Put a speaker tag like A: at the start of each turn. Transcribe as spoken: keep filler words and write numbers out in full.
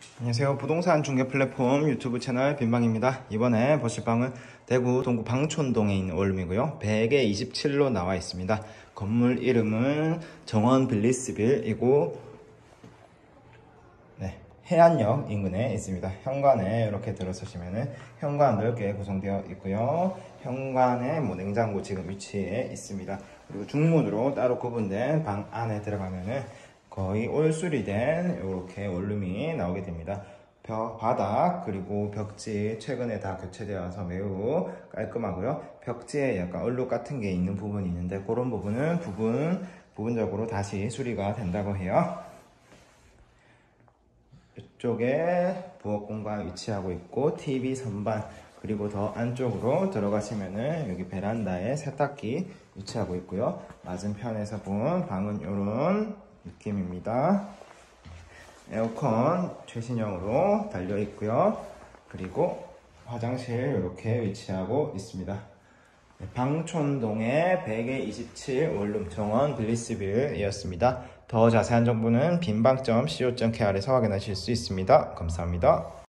A: 안녕하세요. 부동산 중개 플랫폼 유튜브 채널 빈방입니다. 이번에 보실 방은 대구 동구 방촌동에 있는 원룸이고요. 백에 이십칠로 나와 있습니다. 건물 이름은 정원 빌리스빌이고 네, 해안역 인근에 있습니다. 현관에 이렇게 들어서시면은 현관 넓게 구성되어 있고요. 현관에 뭐 냉장고 지금 위치에 있습니다. 그리고 중문으로 따로 구분된 방 안에 들어가면은 거의 올수리된 이렇게 원룸이 나오게 됩니다. 벽, 바닥 그리고 벽지 최근에 다 교체되어서 매우 깔끔하고요. 벽지에 약간 얼룩 같은 게 있는 부분이 있는데 그런 부분은 부분 부분적으로 다시 수리가 된다고 해요. 이쪽에 부엌 공간 위치하고 있고 티비 선반, 그리고 더 안쪽으로 들어가시면은 여기 베란다에 세탁기 위치하고 있고요. 맞은편에서 본 방은 이런 느낌입니다. 에어컨 최신형으로 달려 있고요. 그리고 화장실 이렇게 위치하고 있습니다. 방촌동의 백에 이십칠 원룸 정원 빌리스빌이었습니다. 더 자세한 정보는 빈방 닷 씨오 닷 케이알에서 확인하실 수 있습니다. 감사합니다.